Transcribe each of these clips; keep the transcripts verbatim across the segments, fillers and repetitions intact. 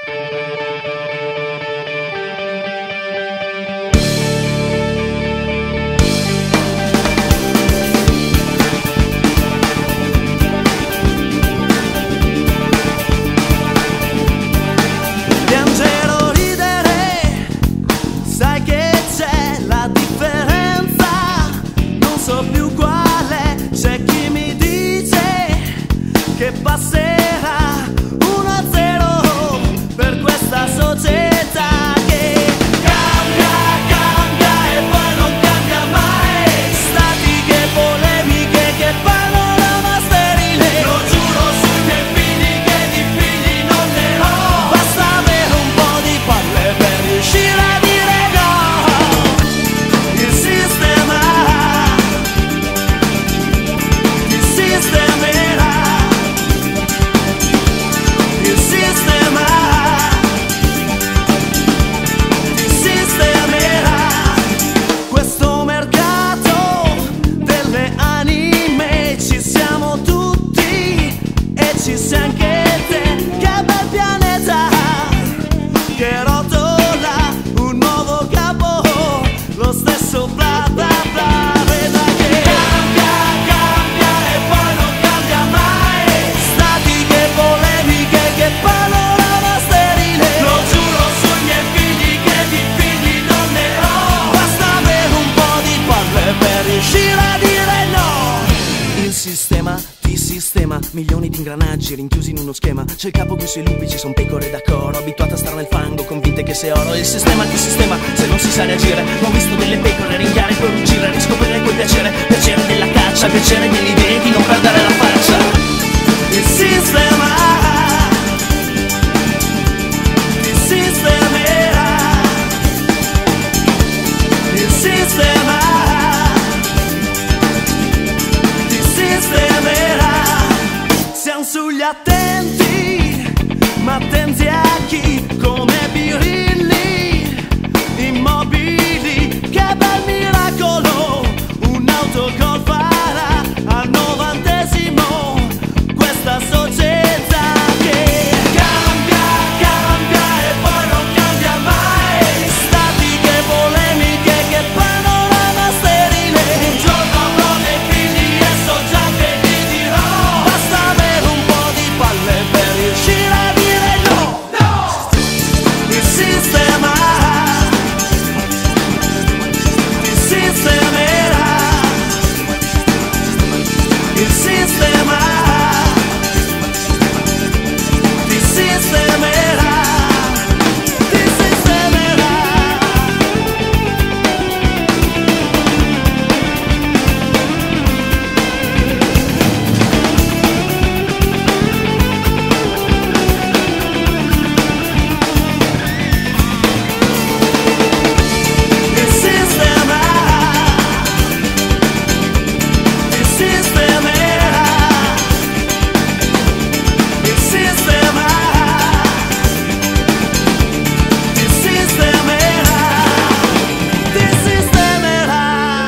Milioni di ingranaggi rinchiusi in uno schema. C'è il capo con i suoi lupi, ci son pecore da coro, abituate a stare nel fango, convinte che sei oro. Il sistema ti sistema se non si sa reagire. Ho visto delle pecore ringhiare per ruggire, riscoprire quel piacere, piacere della caccia, piacere delle idee di non perdere la faccia. Il sistema ti sistemerà. Il sistema ti sistemerà. Siamo sugli attenti, ma attenti a chi come birilli immobili. Che bel miracolo, un'autogol farà al novantesimo questa società che cambia, cambia e poi non cambia mai. Statiche, polemiche, che panorama sterile. Un giorno avrò dei figli e so già che gli dirò. Basta avere un po' di palle per riuscire a dire no. No! Il sistema ti sistemerà. Il sistema ti sistemerà. Ti sistemerà. Il sistema ti sistemerà. Il sistema ti sistemerà. Ti sistemerà.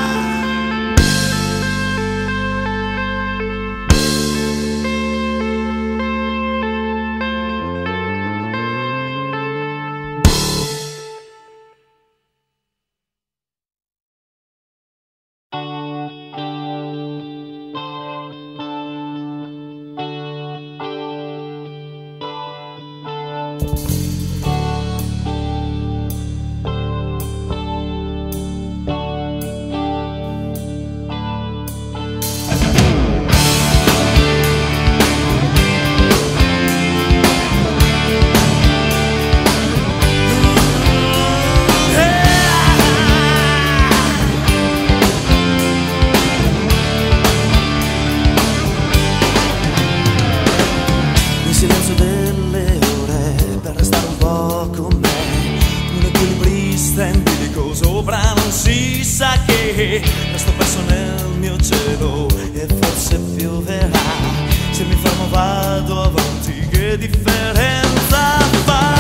Il silenzio delle ore per restare un po' con me. Un equilibrista empirico sopra non si sa che. Resto perso nel mio cielo e forse pioverà. Se mi fermo vado avanti, che differenza fa?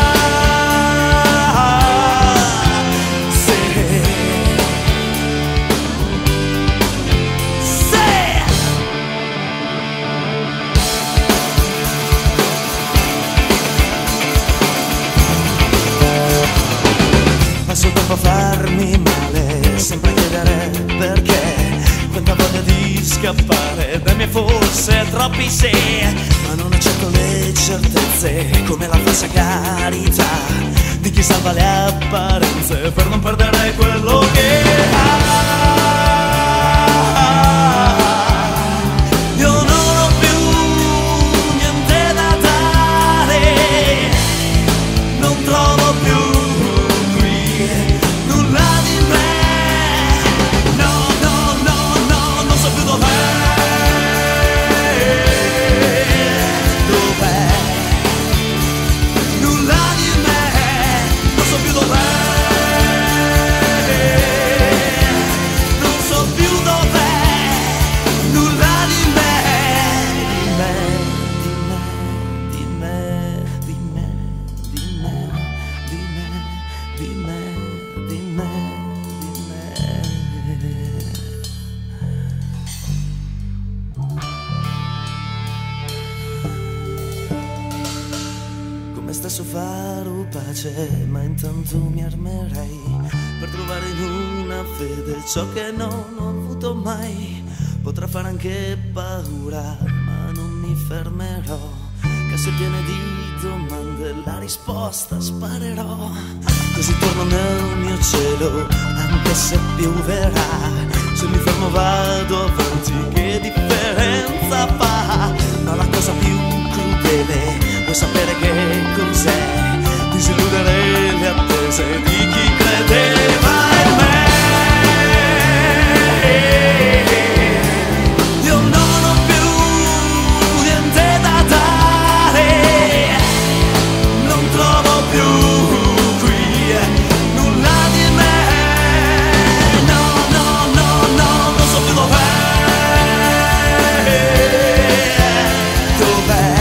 Se Se scappare dai miei forse troppi se, ma non accetto le certezze come la falsa carità di chi salva le apparenze per non perdere quello che ha. Io non ho più niente da dare, non trovo più qui nulla di me. No, no, no, no, non so più dov'è. Dov'è? Nulla di me, non so più dov'è. Non so più dov'è. Nulla di me. Di me, di me, di me, di me, di me, di me, di me, di me. Come stesso farò pace, ma intanto mi armerei per trovare in una fede ciò che non ho avuto mai. Potrà fare anche paura, ma non mi fermerò. Casse piene di domande, la risposta sparerò. Così torno nel mio cielo, anche se pioverà. Se mi fermo vado avanti, che differenza fa? Ma la cosa più crudele, vuoi sapere che cos'è? Disilludere le attese di chi credeva in me. Io non ho più niente da dare, non trovo più qui nulla di me. No, no, no, no, non so più dov'è. Dov'è?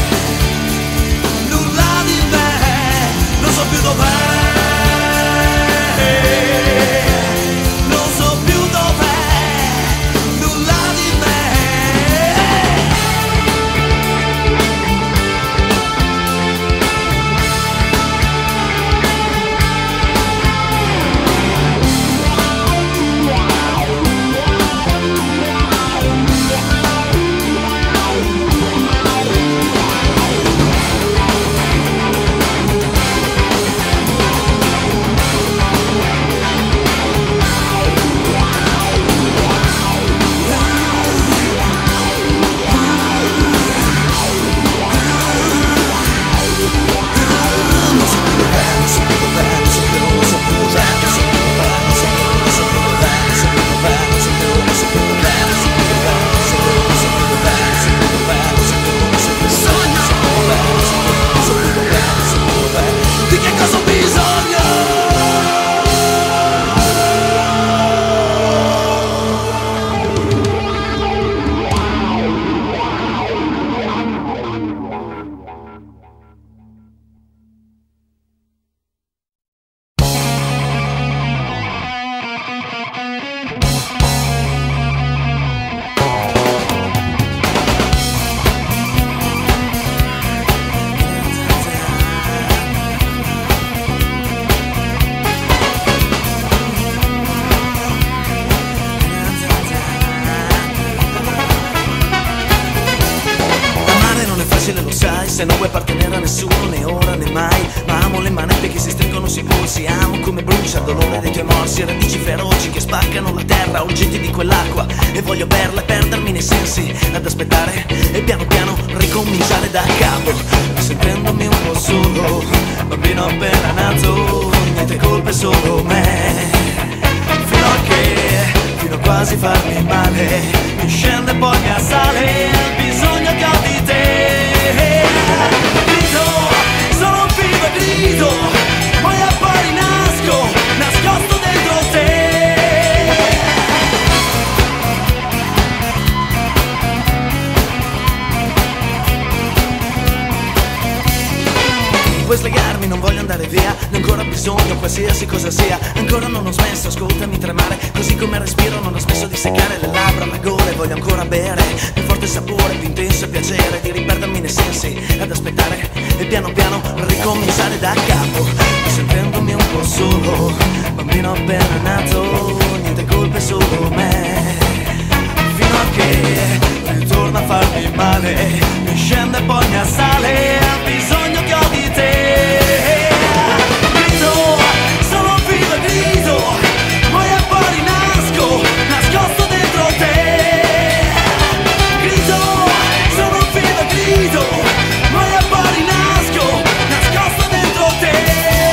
Nulla di me, non so più dov'è. Non so più dov'è. Nulla di me. Di che cosa ho bisogno? Lo sai, se non vuoi appartenere a nessuno, né ora né mai. Ma amo le manette che si stringono sui polsi. Amo come brucia il dolore dei tuoi morsi. Radici feroci che spaccano la terra, urgenti di quell'acqua. E voglio berla e perdermi nei sensi, ad aspettare e piano piano ricominciare da capo. Sentendomi un po' solo, bambino appena nato, niente colpe solo me. Fino a che, fino a quasi farmi male, mi scende e poi mi assale il bisogno che ho di te. Grido, sono vivo e grido, poi a poi rinasco, nascosto dentro te. Puoi slegarmi, non voglio andare via, ne ho ancora bisogno, qualsiasi cosa sia. Ancora non ho smesso, ascoltami tremare, così come respiro non ho smesso di seccare le labbra, la gola e voglio ancora bere. Più forte sapore, più intenso piacere di riperdermi nei sensi, ad aspettare e piano piano ricominciare da capo. Sentendomi un po' solo, bambino appena nato, niente colpe solo me. Fino a che ritorna a farmi male, mi scende e poi mi assale il bisogno che ho di te. Grito, sono vivo e grido, poi e poi rinasco, nascosto dentro te. Grito, sono vivo e grido, poi e poi rinasco, nascosto dentro te.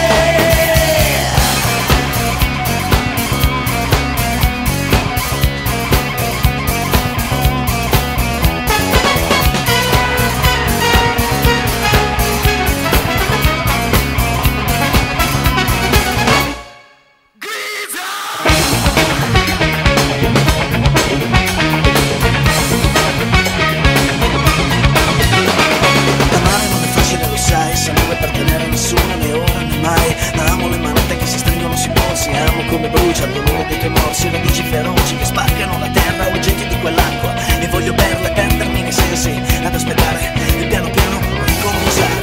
Come brucia il dolore dei tuoi morsi, radici feroci che spaccano la terra, oggetti di quell'acqua, e voglio berle, perdermi nei sensi, ad aspettare e piano piano ricominciare.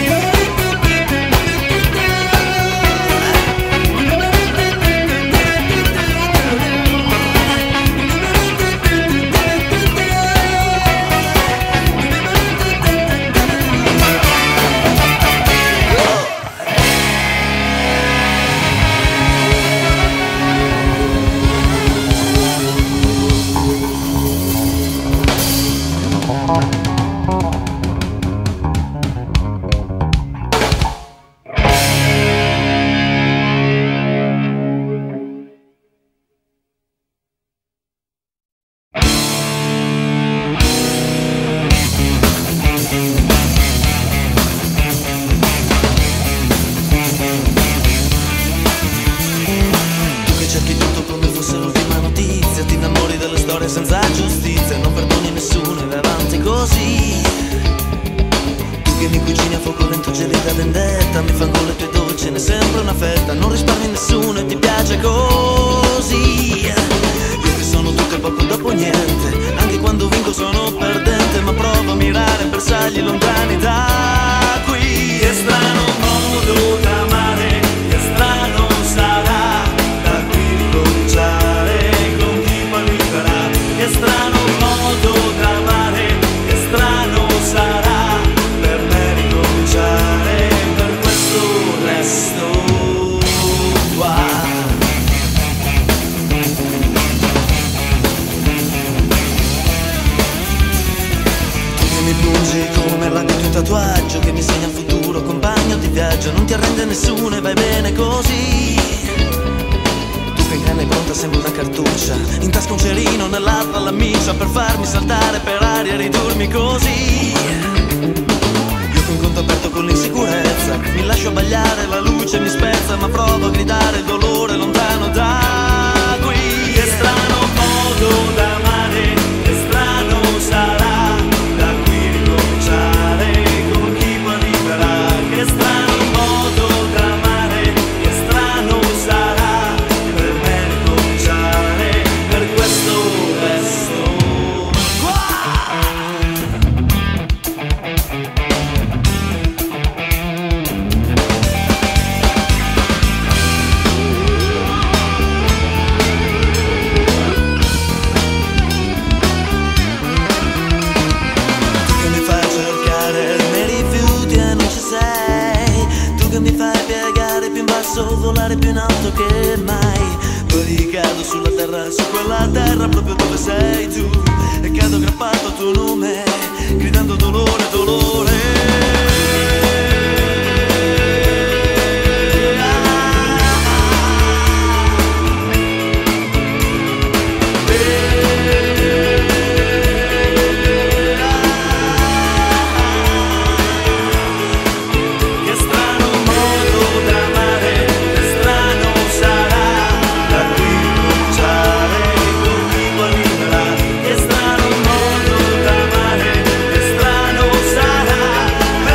Senza giustizia, non perdoni nessuno e vai avanti così. Tu che mi cucini a fuoco lento, gelida vendetta, mi fanno le tue dolci, ne è sempre una fetta, non risparmi nessuno e ti piace così. Io che sono tutto e poco dopo niente, anche quando vinco sono perdente, ma provo a mirare bersagli lontani da qui. È strano modo d'amare, che strano sarà da qui ricominciare con chi poi mi farà. Che strano modo d'amare, che strano sarà per me ricominciare, per questo resto qua. Tu che mi pungi come l'ago di un tatuaggio, che mi segna il futuro, compagno di viaggio, non ti arrende nessuno e vai bene così. Che in canna è pronta sembra una cartuccia, in tasca un cerino, nell'altra la miccia, per farmi saltare per aria e ridurmi così. Io che un conto aperto con l'insicurezza, mi lascio abbagliare, la luce mi spezza, ma provo a gridare il dolore lontano da qui. Che strano modo d'amare, che strano sarà da qui ricominciare con chi poi arriverà. Che strano modo d'amare, che strano sarà per questo resto qua. Tu che mi fai cercare nei rifiuti e non ci sei, tu che mi fai piegare più in basso, volare più in alto che mai. Poi cado sulla terra, su quella terra proprio dove sei tu, e cado aggrappato al tuo nome, gridando dolore, dolore. Che strano modo d'amare, che strano sarà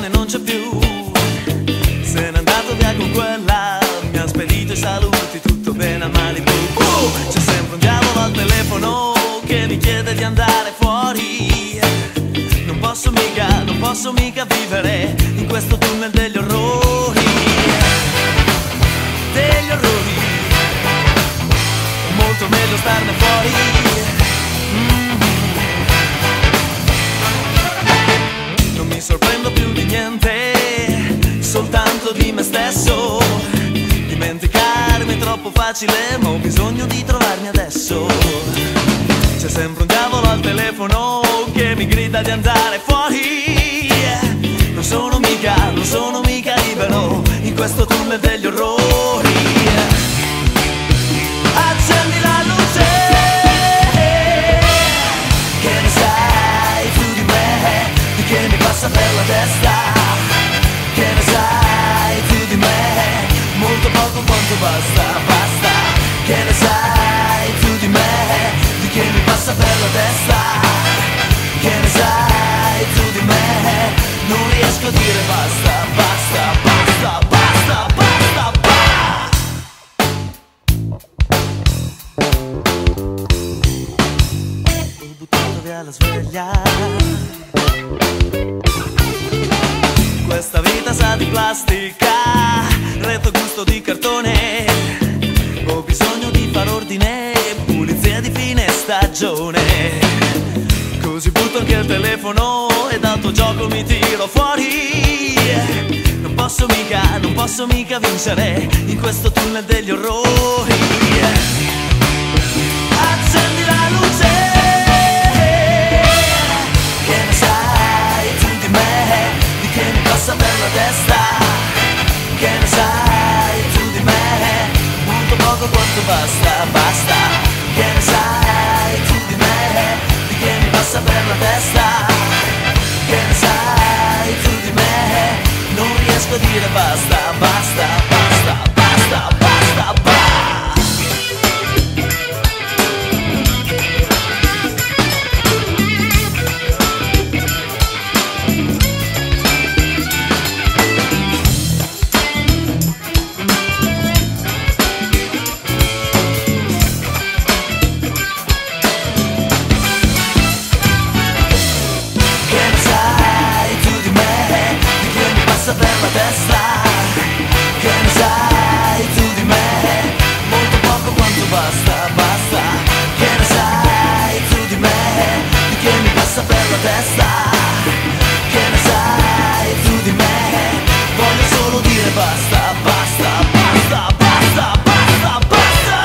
bene non c'è più, se n'è andato via con quella, mi ha spedito i saluti, tutto bene a Malibu. uh, C'è sempre un diavolo al telefono che mi chiede di andare fuori. Non posso mica, non posso mica vivere in questo tunnel degli orrori. Degli orrori, molto meglio starne fuori. mm. Non mi sorprendo più di niente, soltanto di me stesso. Dimenticarmi è troppo facile, ma ho bisogno di trovarmi adesso. C'è sempre un diavolo al telefono che mi grida di andare fuori. Non sono mica, non sono mica libero in questo tunnel degli orrori. Accendi la luce, che ne sai tu di me, di che mi passa per la testa. Che ne sai tu di me, molto poco quanto basta, basta. Che ne sai tu di me, di che mi passa per la testa. Che ne sai tu di me, non riesco a dire basta, basta, basta, basta, basta, basta. Ho buttato via la sveglia, questa vita sa di plastica, retro gusto di cartone. Ho bisogno di far ordine, pulizia di fine stagione. Così butto anche il telefono e dal tuo gioco mi tiro fuori. Non posso mica, non posso mica vincere in questo tunnel degli orrori. Accendi la luce, che ne sai tu di me, di che mi passa per la testa. Che ne sai tu di me, molto poco quanto basta, basta. Che ne sai tu di me, di che mi passa per la testa. Che ne sai tu di me, non riesco a dire basta, basta, basta, basta, basta, basta. Per la testa, che ne sai tu di me, molto poco quanto basta, basta. Che ne sai tu di me, di che mi passa per la testa. Che ne sai tu di me, voglio solo dire basta, basta, basta, basta, basta, basta.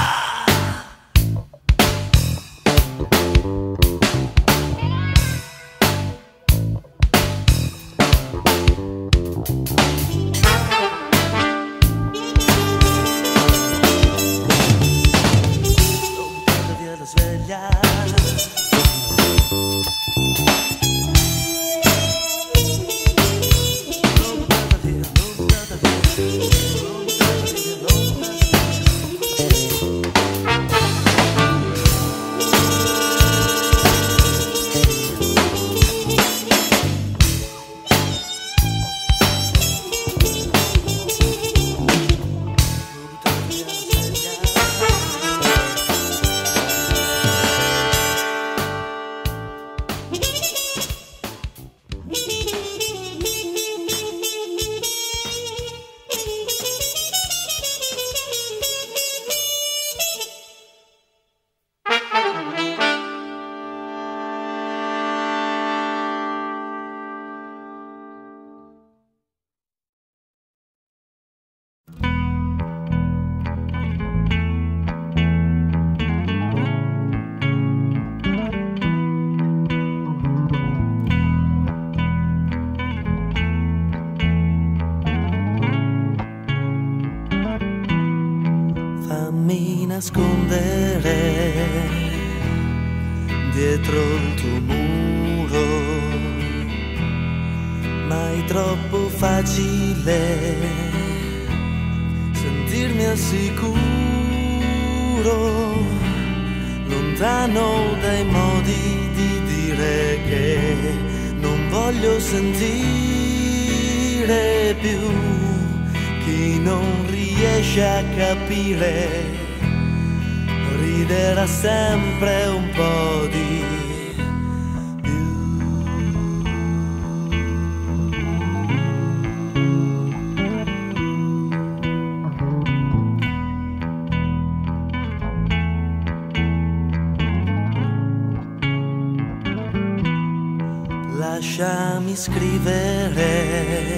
Nascondere dietro il tuo muro, ma è troppo facile sentirmi al sicuro, lontano dai modi di dire che non voglio sentire ride più, chi non riesce a capire riderà sempre un po' di più. Lasciami scrivere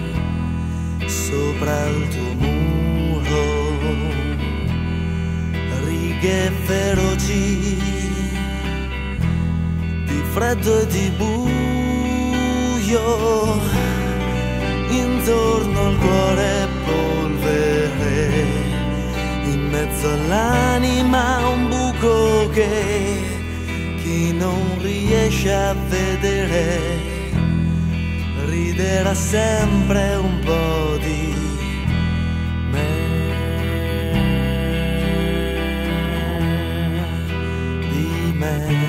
sopra il tuo muro righe feroci di freddo e di buio, intorno al cuore polvere, in mezzo all'anima un buco che chi non riesce a vedere riderà sempre un po' di me, di me.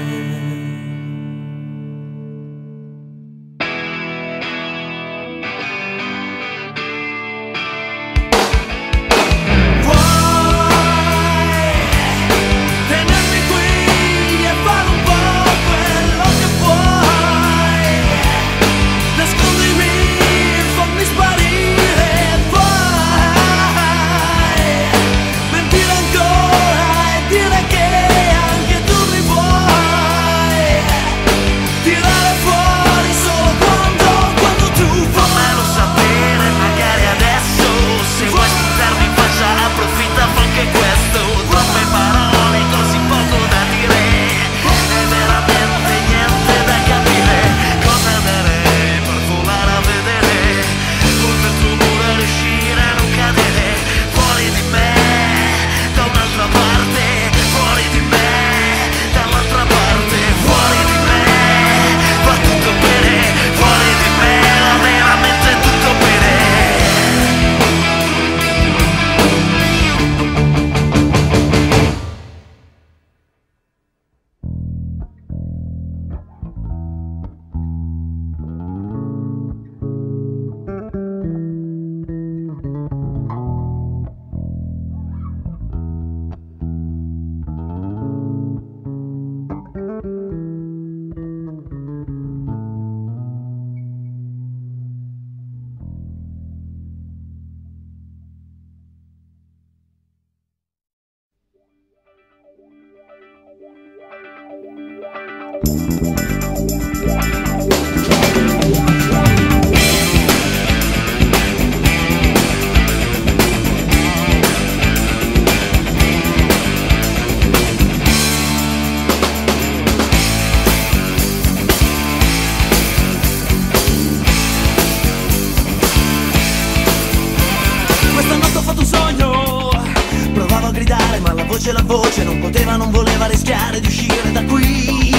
La voce non poteva, non voleva rischiare di uscire da qui.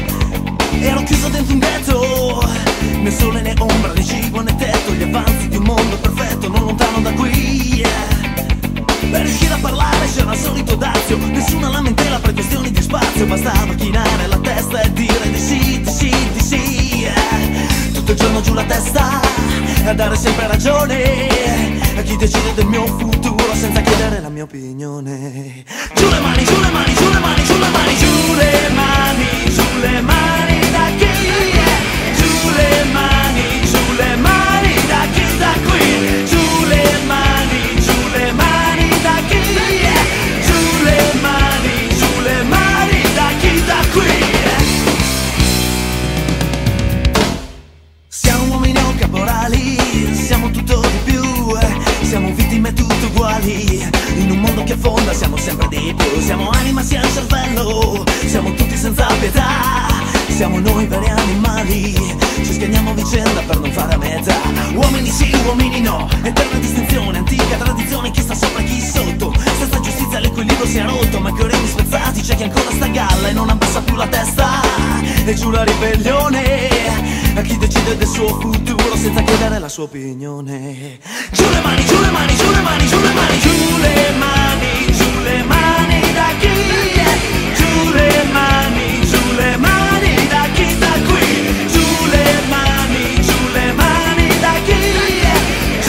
Ero chiuso dentro un ghetto, né sole né ombra, né cibo né tetto, gli avanzi di un mondo perfetto non lontano da qui. Per riuscire a parlare c'era il solito dazio, nessuna lamentela per questioni di spazio, bastava chinare la testa e dire di sì, di sì, di sì. Tutto il giorno giù la testa a dare sempre ragione a chi decide del mio futuro senza chiedere la mia opinione. Giù le mani, giù le mani, giù le mani, giù le mani, giù le mani, giù le mani da chi? Giù le mani, giù le mani da chi da qui? Giù le mani, giù le mani da chi? Giù le mani, giù le mani da chi da qui? Siamo uomini o caporali, siamo tutto di più, siamo vittime tutte uguali, in un mondo che affonda siamo sempre di più, siamo anima sia il cervello, siamo tutti senza pietà, siamo noi veri animali, ci schianiamo a vicenda per non fare a metà, uomini sì, uomini no, eterna distinzione, antica tradizione, chi sta sopra e chi sotto, senza giustizia l'equilibrio si è rotto, ma che orecchi spezzati, c'è chi ancora sta a galla e non abbassa più la testa, e giù la ribellione a chi decide del suo futuro senza chiedere la sua opinione. Giù le mani, giù le mani, giù le mani, giù le mani, giù le mani, giù le mani da chi? Giù le mani, giù le mani da chi da qui? Giù le mani, giù le mani da chi?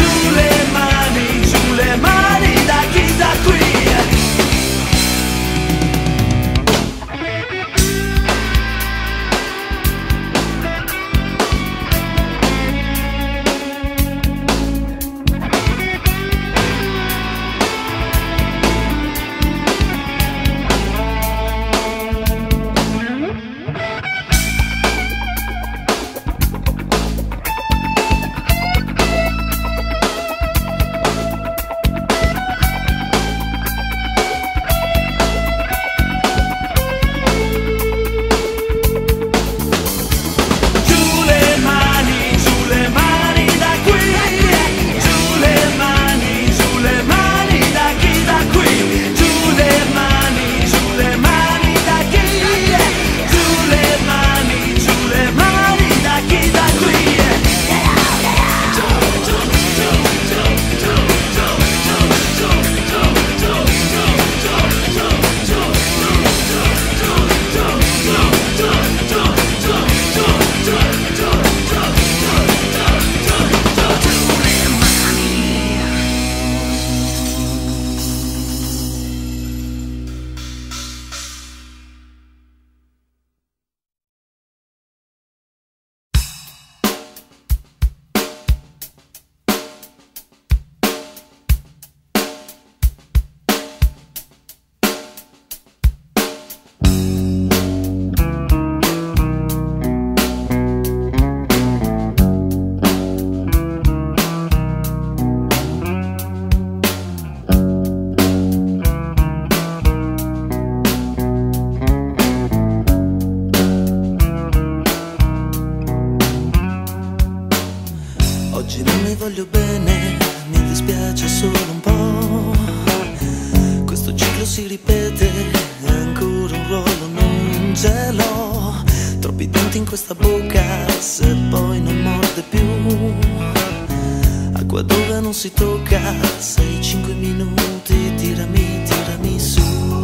Oggi non mi voglio bene, mi dispiace solo un po'. Questo ciclo si ripete, ancora un ruolo non ce l'ho. Troppi denti in questa bocca, se poi non morde più. Acqua dove non si tocca, sei cinque minuti, tirami, tirami su.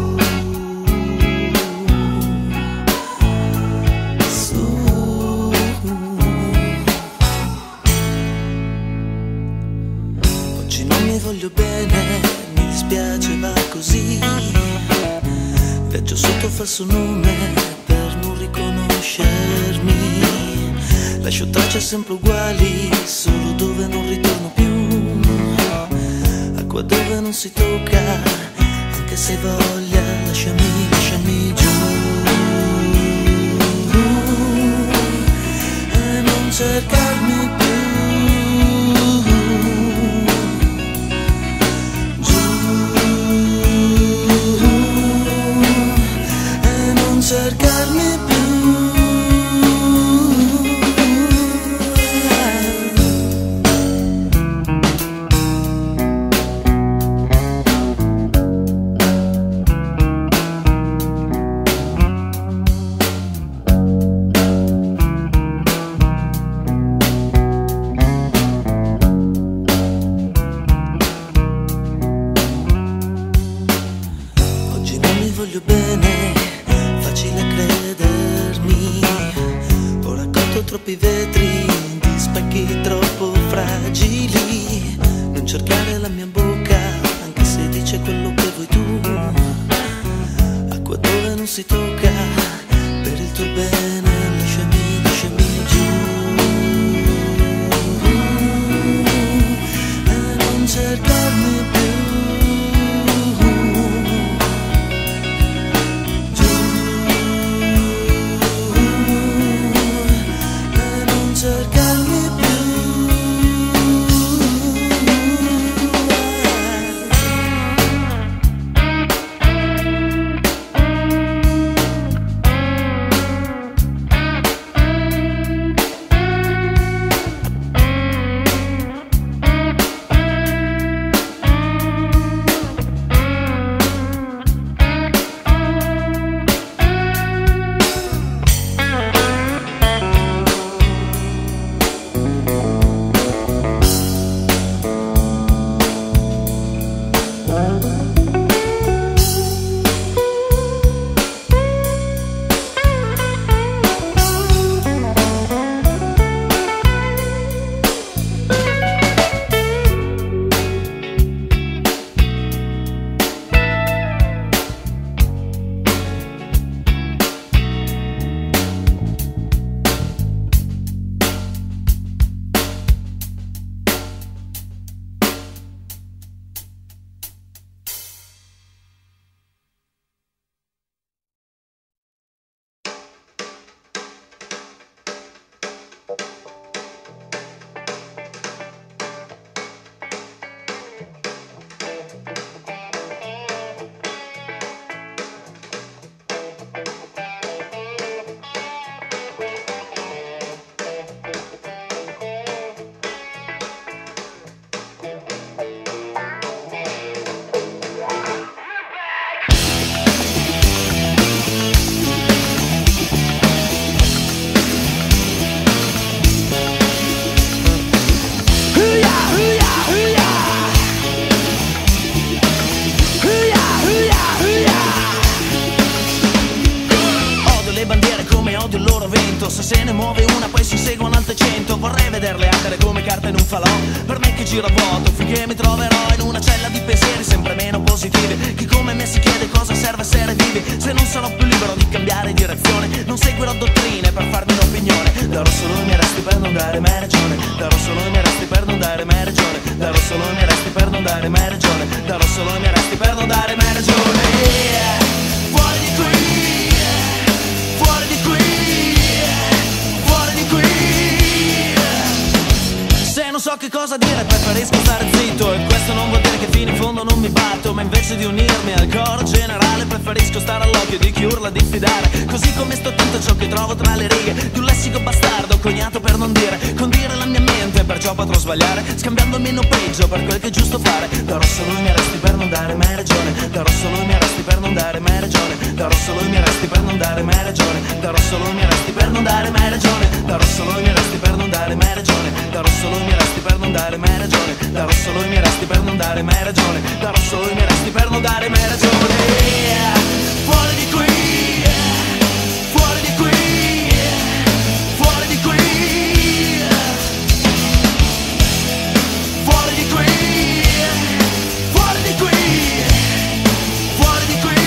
Voglio bene, mi dispiace, va così. Viaggio sotto falso nome per non riconoscermi. Lascio tracce sempre uguali, solo dove non ritorno più. Acqua dove non si tocca, anche se hai voglia, lasciami, lasciami giù. E non cercarmi più. Cercarmi più. Oggi non mi voglio bene, facile credermi. Ho raccolto troppi vetri di specchi troppo fragili. Non cercare la mia bocca, anche se dice quello che vuoi tu. Acqua dove non si tocca, per il tuo bene, lasciami, lasciami giù. E non cercarmi più. Se se ne muove una poi si seguono altre cento. Vorrei vederle ardere come carte in un falò. Per me che gira a vuoto finché mi troverò in una cella di pensieri sempre meno positivi. Chi come me si chiede cosa serve essere vivi. Se non sarò più libero di cambiare direzione, non seguirò dottrine per farmi un'opinione. Darò solo i miei resti per non dare mai ragione. Darò solo i miei resti per non dare mai ragione. Darò solo i miei resti per non dare mai ragione. Darò solo i miei resti per non dare mai ragione. Yeah. Fuori di qui, fuori di qui, fuori di qui. Se non non so che cosa dire, preferisco stare zitto. E questo non vuol dire che fino in fondo non mi batto, ma invece di unirmi al coro generale preferisco stare all'occhio di chi urla, diffidare. Così come sto attento a ciò che trovo tra le righe di un lessico bastardo, coniato per non dire, condire la mia mente, perciò potrò sbagliare, scambiando meno peggio per quel che è giusto fare. Darò solo i miei resti per non dare mai ragione, darò solo i miei resti per non dare mai ragione, darò solo i miei resti per non dare mai ragione, darò solo i miei resti per non dare mai ragione, darò solo i miei resti per non dare mai ragione, darò solo i miei resti per non dare mai ragione, darò solo i miei resti per non dare mai ragione, darò solo i miei resti per non dare mai ragione. Fuori di qui, fuori di qui, fuori di qui, fuori di qui, fuori di qui, fuori di qui.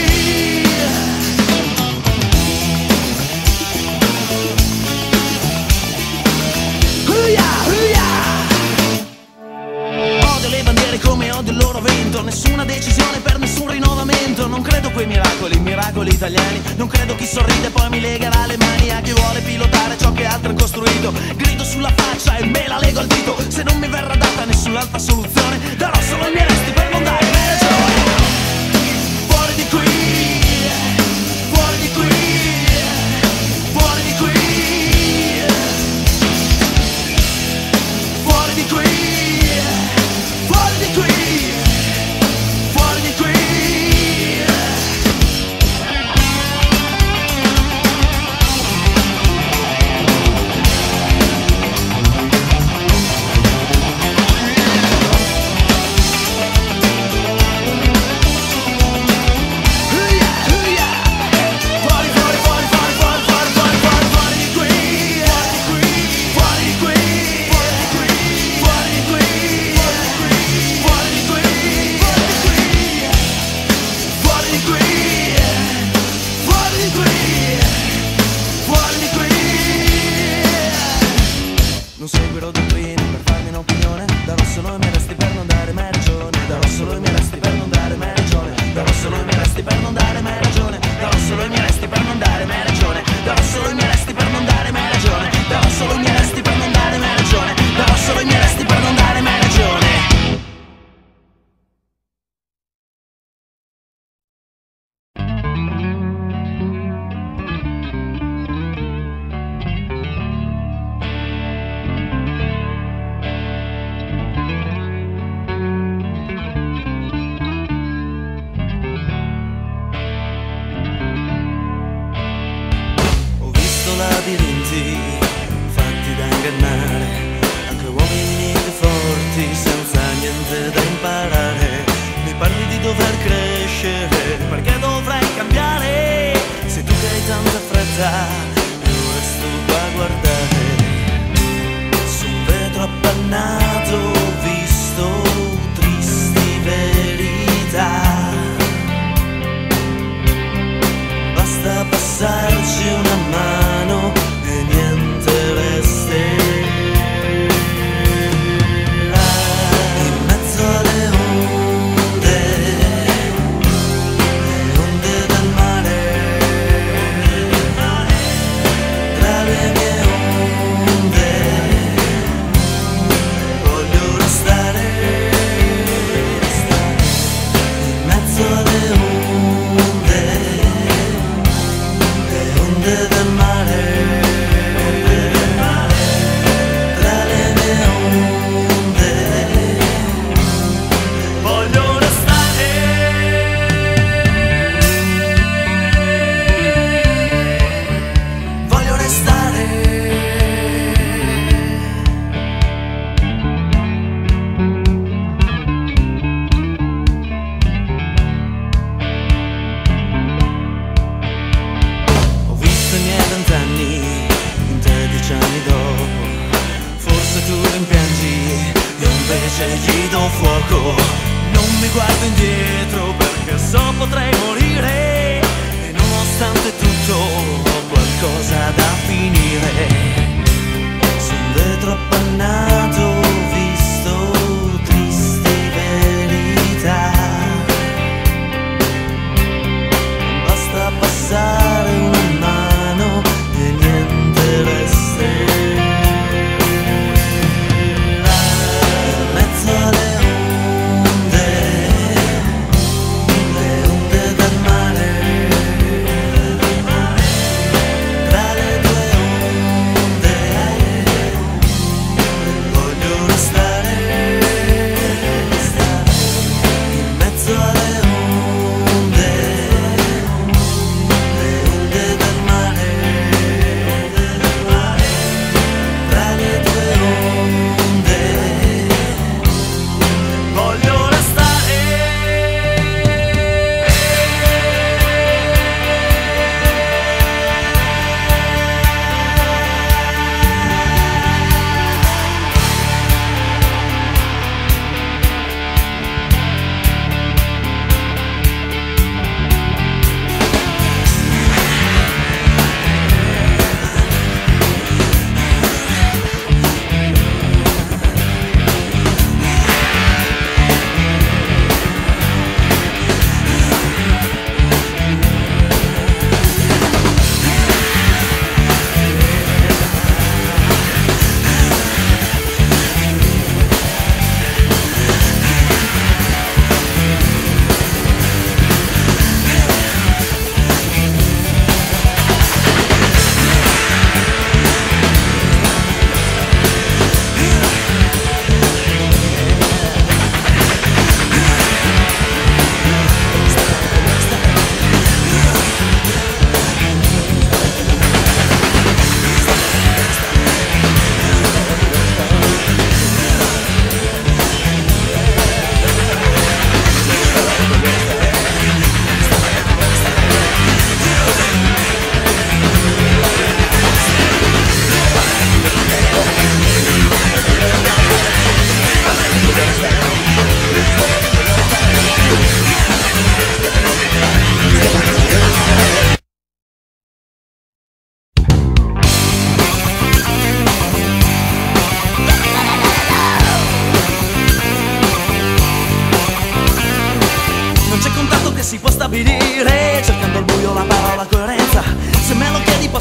Odio le bandiere come odio il loro vento, nessuna decisione per nessun rinnovamento. Non credo quei miracoli, miracoli italiani, non credo chi sorride poi mi legherà le mani a chi vuole pilotare ciò che altri hanno costruito. Grido sulla faccia e me la lego al dito, se non mi verrà data nessun'altra soluzione darò solo i miei resti per non dare mai ragione. Fuori di qui, fuori di qui, fuori di qui, fuori di qui, fuori di qui, fuori di qui. Non seguirò dottrine per farmi un'opinione, darò solo i miei resti per non dare mai ragione, darò solo i miei resti per non dare mai ragione, darò solo i miei resti per non dare mai ragione, darò solo i miei resti per non dare mai ragione, darò solo i miei resti per non dare mai ragione, darò solo i miei resti per non dare mai ragione, darò solo i miei resti per non dare mai ragione. Labirinti fatti da ingannare, anche uomini più forti senza niente da imparare. Mi parli di dover crescere, perché dovrei cambiare? Sei tu che hai tanta fretta, io resto qua a guardare. Su un vetro appannato ho visto tristi verità. Basta passarci una mano e niente resterà. In mezzo alle onde, le onde del mare, tra le mie onde voglio restare, in mezzo alle onde, del mare, tra le mie onde voglio restare, voglio restare. In tredici anni dopo, forse tu rimpiangi, io invece gli do fuoco. Non mi guardo indietro perché so potrei morire, e nonostante tutto ho qualcosa da finire. Su un vetro appannato ho visto tristi verità. Basta passare una mano e niente resterà.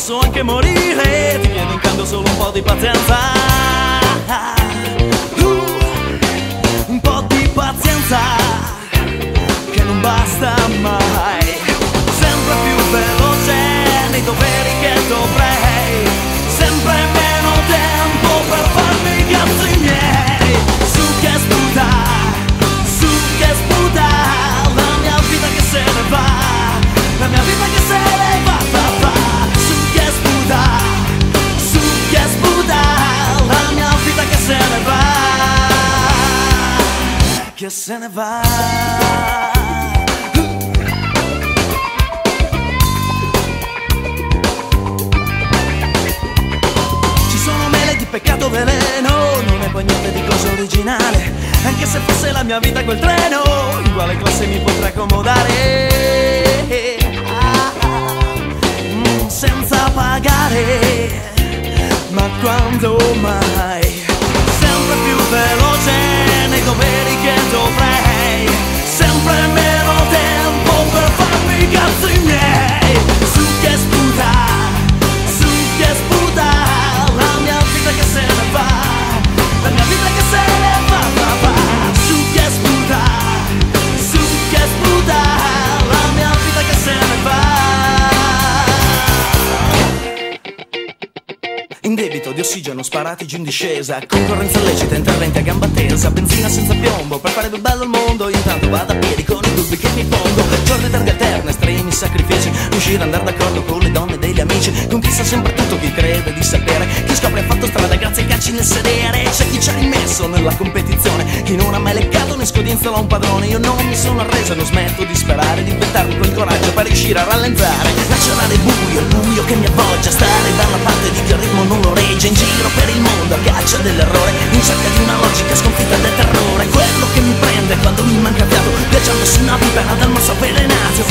posso anche morire, ti chiedo in cambio solo un po' di pazienza. uh, Un po' di pazienza che non basta mai. Sempre più veloce nei doveri che dovrei, sempre meno tempo per farmi i cazzi miei. Su che sputa, su che sputa, la mia vita che se ne va, la mia vita che se ne va, va, va. Su che sputa, su che sputa, la mia vita che se ne va, che se ne va. Peccato veleno, non è poi niente di cosa originale, anche se fosse la mia vita quel treno, in quale classe mi potrei accomodare? Ah, mm, senza pagare, ma quando mai? Sempre più veloce nei doveri che dovrei, sempre meno tempo per farmi i cazzi miei. Su che sputa, su che sputa, che se ne va, la mia vita che se ne va, va, va. Su che sputa, su che sputa, la mia vita che se ne va. In debito di ossigeno, sparati giù in discesa, concorrenza illecita, interventi a gamba tesa, benzina senza piombo per fare più bello il mondo. Io intanto vado a piedi con i dubbi che mi pongo, giorni tardi alterne, estremi sacrifici, riuscire ad andare d'accordo con le donne degli amici, conquista sempre tutto chi crede di sapere, chi scopre ha fatto strada grazie ai calci nel sedere. C'è chi ci ha rimesso nella competizione, chi non ha mai leccato né scodinzola un padrone. Io non mi sono arreso, non smetto di sperare, di inventarmi quel coraggio per riuscire a rallentare, lasciare il buio, il buio che mi avvoglia, stare dalla parte di chi il ritmo non lo regge, in giro per il mondo a caccia dell'errore, in cerca di una logica sconfitta del terrore. Quello che mi prende quando mi manca fiato, viaggiando su una vipera dal morso avvelenato,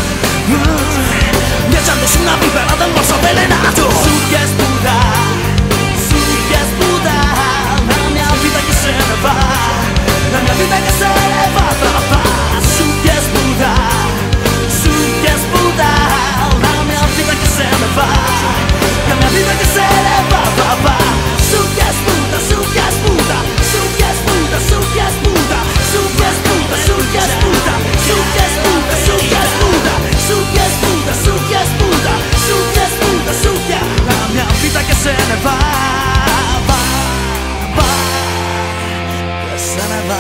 mm, viaggiando su una vipera dal morso avvelenato. Su che sputa, su che sputa, la mia vita che se ne va, la mia vita che se ne va, va, va. Su che sputa, su che sputa, la mia vita che se ne va, la mia vita che se ne va, va, va. Su che sputa, su che sputa, su che sputa, su che sputa, su che sputa, su che sputa, su che sputa, su che sputa, su che sputa, su che sputa, su che sputa, su che, la mia vita che se ne va, va, va, che se ne va.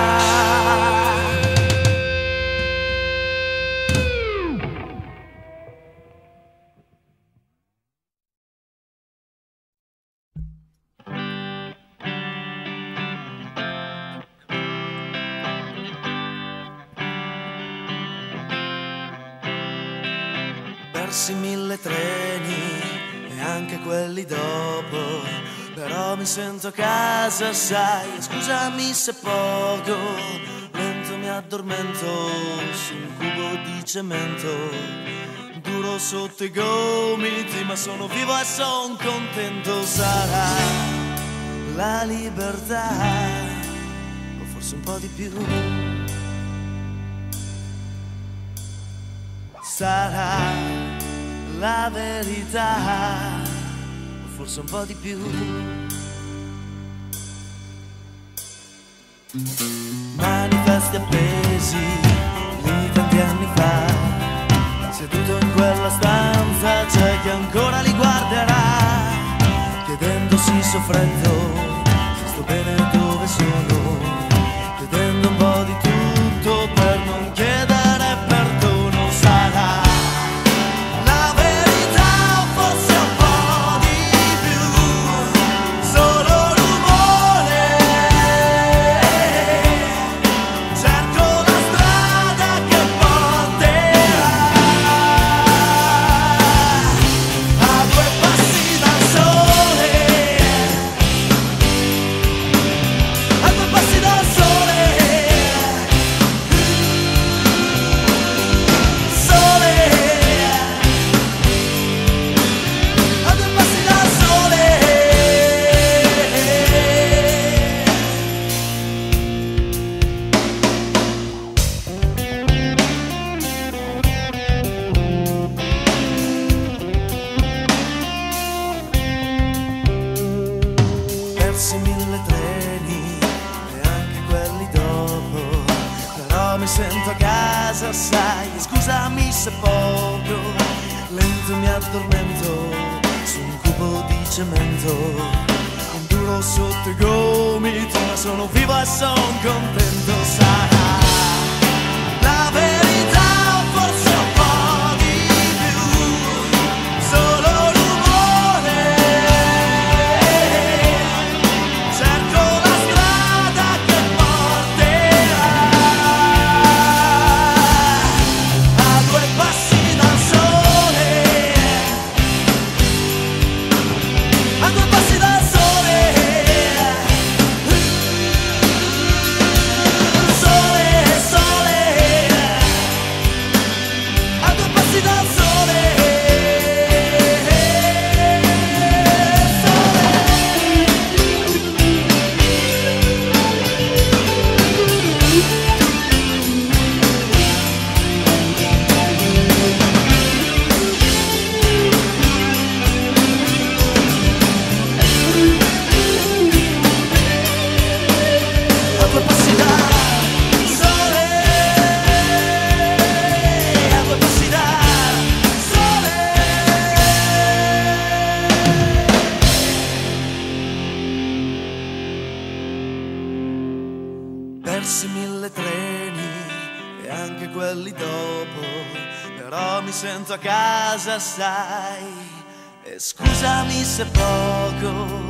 Persi mille treni e anche quelli dopo, però mi sento a casa, sai, scusami se poco, lento mi addormento su un cubo di cemento, duro sotto i gomiti, ma sono vivo e son contento. Sarà la libertà, o forse un po' di più. Sarà la verità, o forse un po' di più. Manifesti appesi lì tanti anni fa, seduto in quella stanza c'è chi ancora li guarderà, chiedendosi soffretto se sto bene dove sono, chiedendo un po' di tutto per non chiedere perdono. Sarà la verità, forse un po' di più, solo rumore, cerco la strada che porterà a due passi dal sole. sento a casa, sai, scusami se poco, lento mi addormento su un cubo di cemento, induro sotto i gomiti, ma sono vivo e son contento, sarà la verità, forse un po' di più, solo l'umore, cerco la strada che porterà a due passi dal sole, a due passi dal sole. Persi mille treni e anche quelli dopo, però mi sento a casa, sai, e scusami se poco.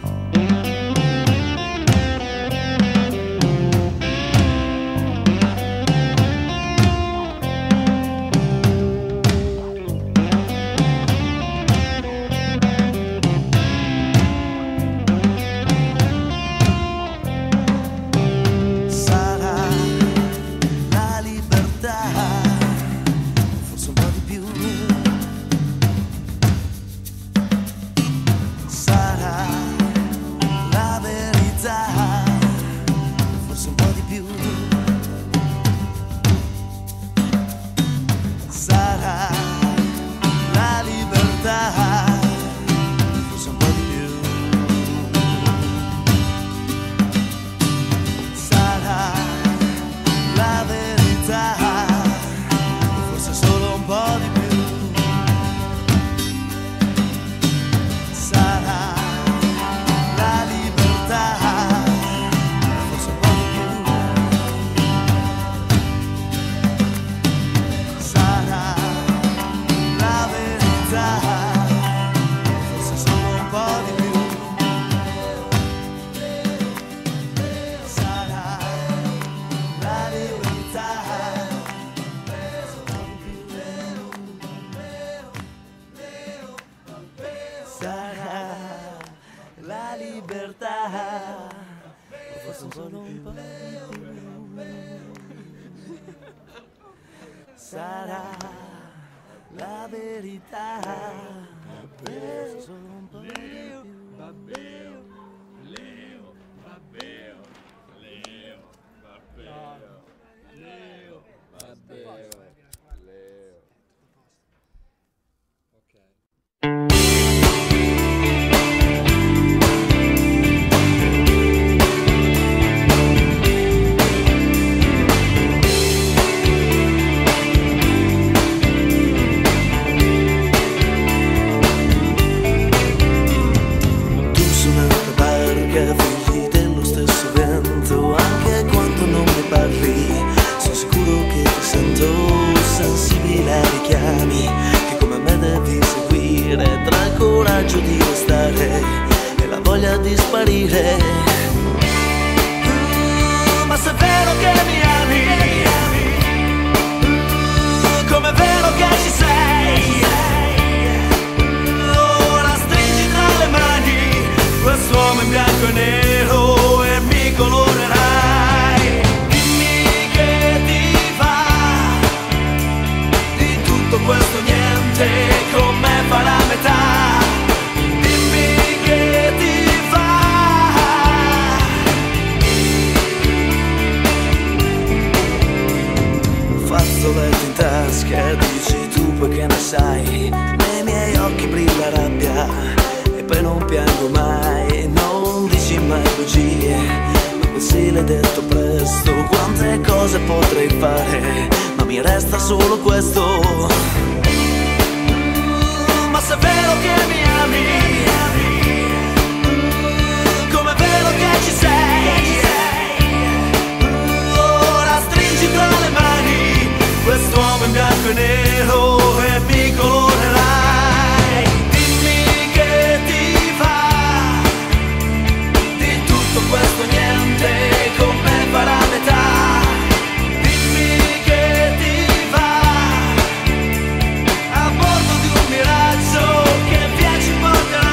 La libertà, forse solo un po' di più, sarà la verità, forse solo un po' di più. Babbeo, Leo, Babbeo, Leo, Babbeo, Leo, Babbeo, Leo. Ok. Figli dello stesso vento, anche quando non mi parli, sono sicuro che ti sento sensibile ai richiami che come me devi seguire, tra il coraggio di restare e la voglia di sparire. uh, Ma se è vero che mi ami, uh, come è vero che ci sei, ora stringi tra le mani quest'uomo in bianco e nero e mi colorerai. Dimmi che ti fa di tutto questo niente, con me fa la metà. Dimmi che ti fa. Fazzoletto in tasca, dici tu poi che ne sai, nei miei occhi brilla rabbia e poi non piango mai, non dici mai bugie, ma quel silenzio avrei detto presto quante cose potrei fare, ma mi resta solo questo. Ma se è vero che mi ami, come è vero che ci sei, ora stringi tra le mani quest'uomo in bianco e nero e mi colorerai. Dimmi che ti fa di tutto questo niente, con me farà metà. Dimmi che ti va a bordo di un miraggio che via ci porterà.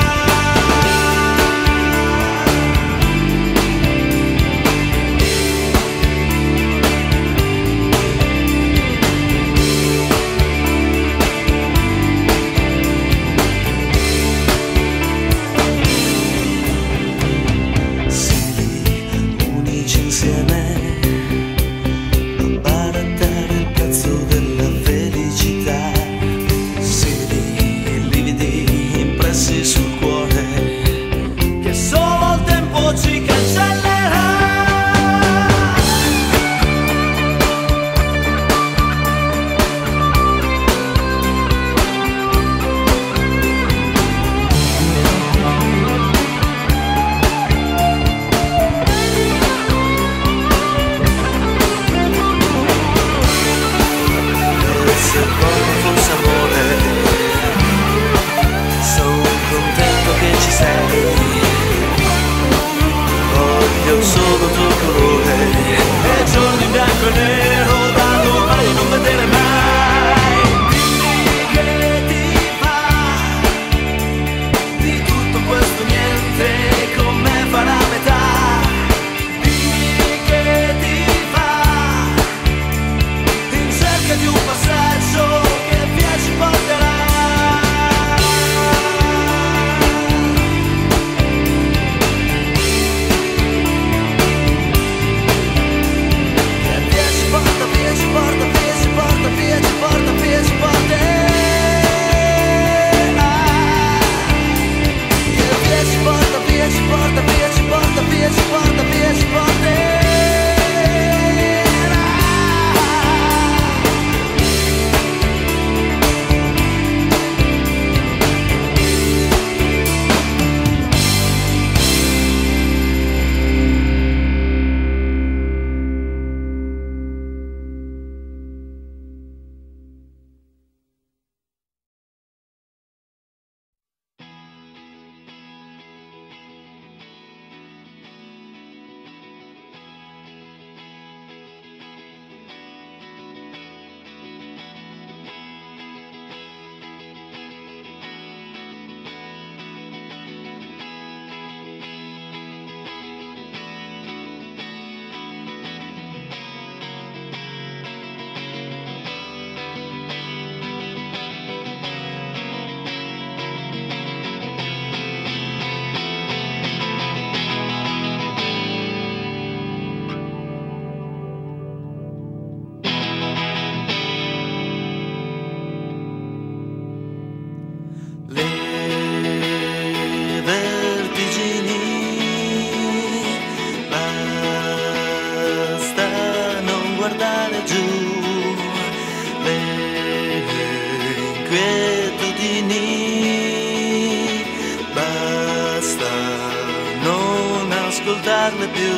ascoltarle più,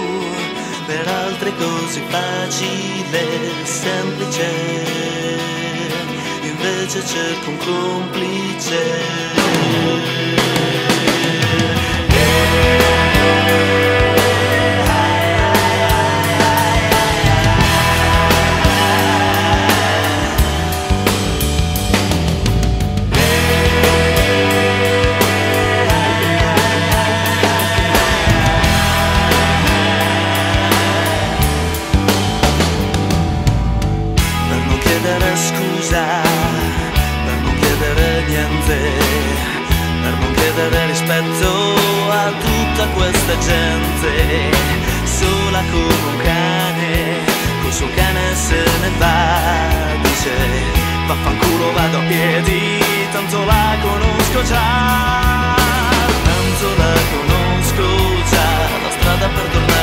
per altre così facile e semplice, invece cerco un complice. Scusa, per non chiedere niente, per non chiedere rispetto a tutta questa gente, sola come un cane, col suo cane se ne va, dice vaffanculo vado a piedi, tanto la conosco già, tanto la conosco già, la strada per tornare